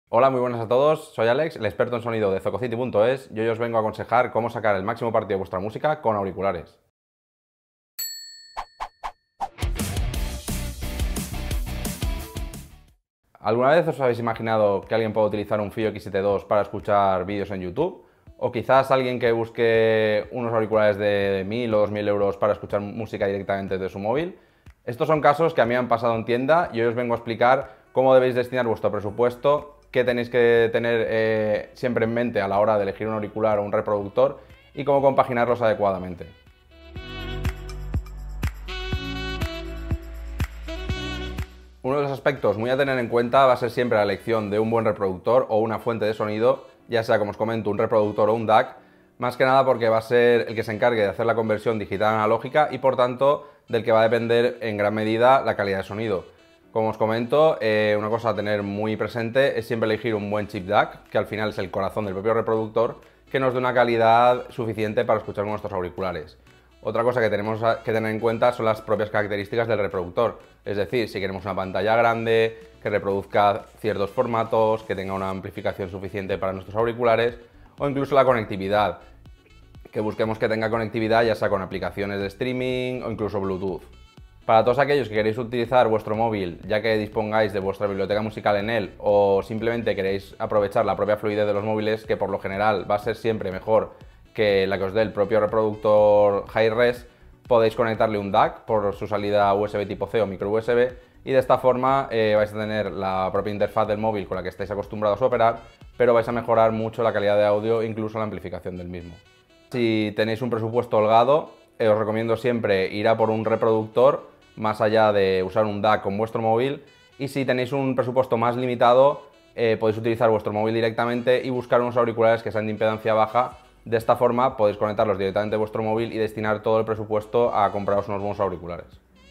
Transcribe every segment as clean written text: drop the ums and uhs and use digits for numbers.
Hola, muy buenas a todos, soy Alex, el experto en sonido de Zococity.es y hoy os vengo a aconsejar cómo sacar el máximo partido de vuestra música con auriculares. ¿Alguna vez os habéis imaginado que alguien pueda utilizar un Fio X72 para escuchar vídeos en YouTube? ¿O quizás alguien que busque unos auriculares de 1000 o 2000 euros para escuchar música directamente desde su móvil? Estos son casos que a mí me han pasado en tienda y hoy os vengo a explicar cómo debéis destinar vuestro presupuesto, qué tenéis que tener siempre en mente a la hora de elegir un auricular o un reproductor y cómo compaginarlos adecuadamente. Uno de los aspectos muy a tener en cuenta va a ser siempre la elección de un buen reproductor o una fuente de sonido, ya sea, como os comento, un reproductor o un DAC, más que nada porque va a ser el que se encargue de hacer la conversión digital analógica y por tanto del que va a depender en gran medida la calidad de sonido. Como os comento, una cosa a tener muy presente es siempre elegir un buen chip DAC, que al final es el corazón del propio reproductor, que nos dé una calidad suficiente para escuchar nuestros auriculares. Otra cosa que tenemos que tener en cuenta son las propias características del reproductor, es decir, si queremos una pantalla grande, que reproduzca ciertos formatos, que tenga una amplificación suficiente para nuestros auriculares, o incluso la conectividad, que busquemos que tenga conectividad ya sea con aplicaciones de streaming o incluso Bluetooth. Para todos aquellos que queréis utilizar vuestro móvil ya que dispongáis de vuestra biblioteca musical en él o simplemente queréis aprovechar la propia fluidez de los móviles, que por lo general va a ser siempre mejor que la que os dé el propio reproductor Hi-Res, podéis conectarle un DAC por su salida USB tipo C o micro USB y de esta forma vais a tener la propia interfaz del móvil con la que estáis acostumbrados a operar, pero vais a mejorar mucho la calidad de audio e incluso la amplificación del mismo. Si tenéis un presupuesto holgado, os recomiendo siempre ir a por un reproductor más allá de usar un DAC con vuestro móvil, y si tenéis un presupuesto más limitado podéis utilizar vuestro móvil directamente y buscar unos auriculares que sean de impedancia baja. De esta forma podéis conectarlos directamente a vuestro móvil y destinar todo el presupuesto a compraros unos buenos auriculares.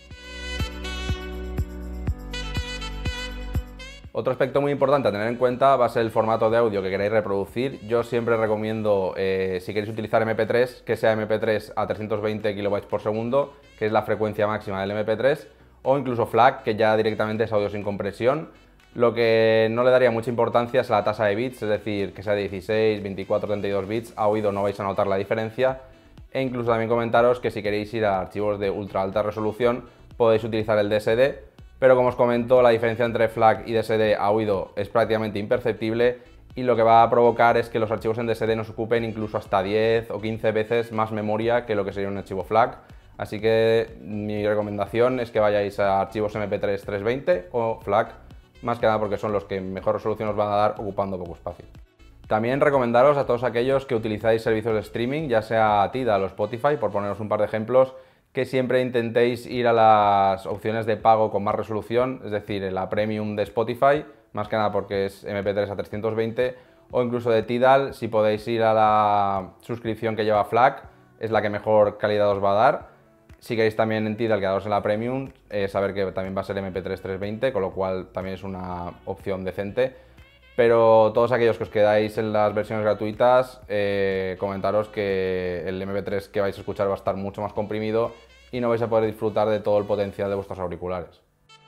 Otro aspecto muy importante a tener en cuenta va a ser el formato de audio que queréis reproducir. Yo siempre recomiendo, si queréis utilizar MP3, que sea MP3 a 320 KB por segundo, que es la frecuencia máxima del MP3, o incluso FLAC, que ya directamente es audio sin compresión. Lo que no le daría mucha importancia es la tasa de bits, es decir, que sea de 16, 24, 32 bits, a oído no vais a notar la diferencia. E incluso también comentaros que si queréis ir a archivos de ultra alta resolución podéis utilizar el DSD, pero como os comento, la diferencia entre FLAC y DSD a oído es prácticamente imperceptible y lo que va a provocar es que los archivos en DSD nos ocupen incluso hasta 10 o 15 veces más memoria que lo que sería un archivo FLAC. Así que mi recomendación es que vayáis a archivos MP3 320 o FLAC, más que nada porque son los que mejor resolución os van a dar ocupando poco espacio. También recomendaros a todos aquellos que utilizáis servicios de streaming, ya sea Tidal o Spotify, por poneros un par de ejemplos, que siempre intentéis ir a las opciones de pago con más resolución, es decir, en la Premium de Spotify, más que nada porque es MP3 a 320, o incluso de Tidal, si podéis ir a la suscripción que lleva FLAC, es la que mejor calidad os va a dar. Si queréis también en Tidal quedaros en la Premium, saber que también va a ser MP3 320, con lo cual también es una opción decente. Pero todos aquellos que os quedáis en las versiones gratuitas, comentaros que el MP3 que vais a escuchar va a estar mucho más comprimido y no vais a poder disfrutar de todo el potencial de vuestros auriculares.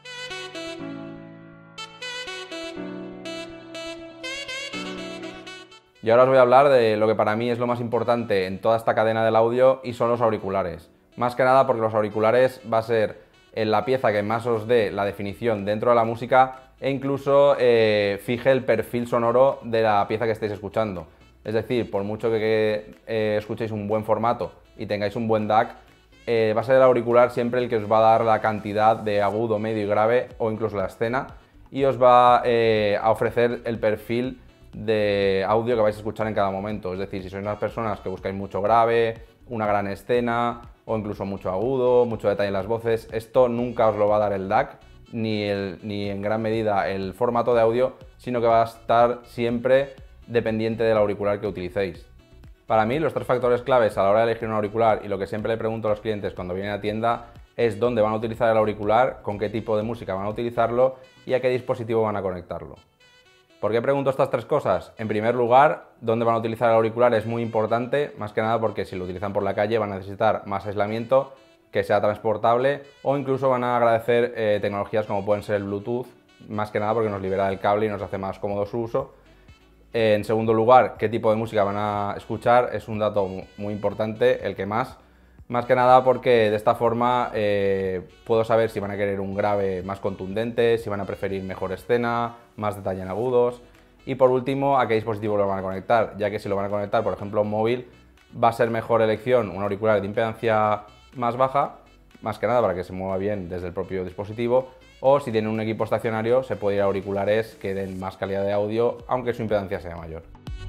Y ahora os voy a hablar de lo que para mí es lo más importante en toda esta cadena del audio y son los auriculares. Más que nada porque los auriculares va a ser la pieza que más os dé la definición dentro de la música e incluso fije el perfil sonoro de la pieza que estéis escuchando. Es decir, por mucho que escuchéis un buen formato y tengáis un buen DAC, va a ser el auricular siempre el que os va a dar la cantidad de agudo, medio y grave o incluso la escena y os va a ofrecer el perfil de audio que vais a escuchar en cada momento. Es decir, si sois unas personas que buscáis mucho grave, una gran escena o incluso mucho agudo, mucho detalle en las voces, esto nunca os lo va a dar el DAC ni en gran medida el formato de audio, sino que va a estar siempre dependiente del auricular que utilicéis. Para mí, los tres factores claves a la hora de elegir un auricular y lo que siempre le pregunto a los clientes cuando vienen a tienda es dónde van a utilizar el auricular, con qué tipo de música van a utilizarlo y a qué dispositivo van a conectarlo. ¿Por qué pregunto estas tres cosas? En primer lugar, dónde van a utilizar el auricular es muy importante, más que nada porque si lo utilizan por la calle van a necesitar más aislamiento, que sea transportable o incluso van a agradecer tecnologías como pueden ser el Bluetooth, más que nada porque nos libera el cable y nos hace más cómodo su uso. En segundo lugar, qué tipo de música van a escuchar, es un dato muy importante, el que más que nada porque de esta forma puedo saber si van a querer un grave más contundente, si van a preferir mejor escena, más detalle en agudos. Y por último, a qué dispositivo lo van a conectar, ya que si lo van a conectar, por ejemplo, a un móvil, va a ser mejor elección un auricular de impedancia más baja, más que nada para que se mueva bien desde el propio dispositivo, o si tienen un equipo estacionario, se puede ir a auriculares que den más calidad de audio, aunque su impedancia sea mayor.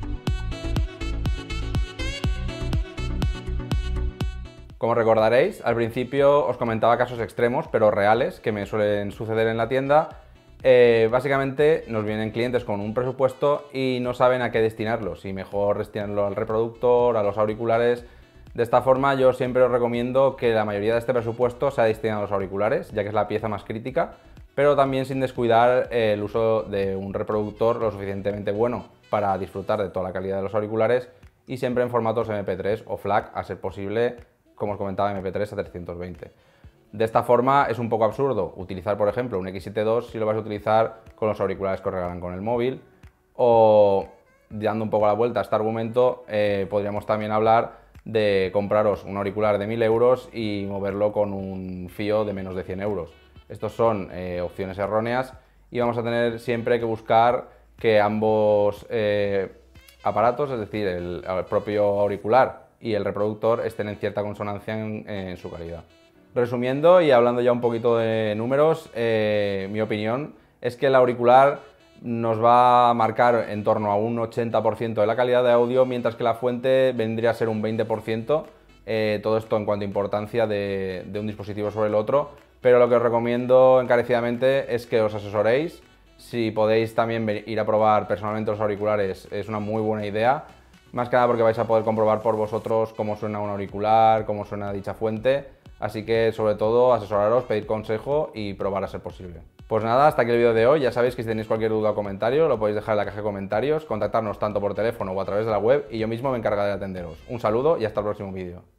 Como recordaréis, al principio os comentaba casos extremos, pero reales, que me suelen suceder en la tienda. Básicamente nos vienen clientes con un presupuesto y no saben a qué destinarlo, si mejor destinarlo al reproductor, a los auriculares. De esta forma yo siempre os recomiendo que la mayoría de este presupuesto sea destinado a los auriculares, ya que es la pieza más crítica, pero también sin descuidar el uso de un reproductor lo suficientemente bueno para disfrutar de toda la calidad de los auriculares y siempre en formatos MP3 o FLAC, a ser posible, como os comentaba, MP3 a 320. De esta forma es un poco absurdo utilizar, por ejemplo, un X7 II si lo vas a utilizar con los auriculares que os regalan con el móvil, o dando un poco la vuelta a este argumento, podríamos también hablar de compraros un auricular de 1000 euros y moverlo con un fío de menos de 100 euros. Estos son opciones erróneas y vamos a tener siempre que buscar que ambos aparatos, es decir, el propio auricular y el reproductor, estén en cierta consonancia en su calidad. Resumiendo y hablando ya un poquito de números, mi opinión es que el auricular nos va a marcar en torno a un 80% de la calidad de audio, mientras que la fuente vendría a ser un 20%, todo esto en cuanto a importancia de un dispositivo sobre el otro, pero lo que os recomiendo encarecidamente es que os asesoréis. Si podéis también ir a probar personalmente los auriculares, es una muy buena idea, más que nada porque vais a poder comprobar por vosotros cómo suena un auricular, cómo suena dicha fuente. Así que, sobre todo, asesoraros, pedir consejo y probar a ser posible. Pues nada, hasta aquí el vídeo de hoy. Ya sabéis que si tenéis cualquier duda o comentario, lo podéis dejar en la caja de comentarios, contactarnos tanto por teléfono o a través de la web y yo mismo me encargaré de atenderos. Un saludo y hasta el próximo vídeo.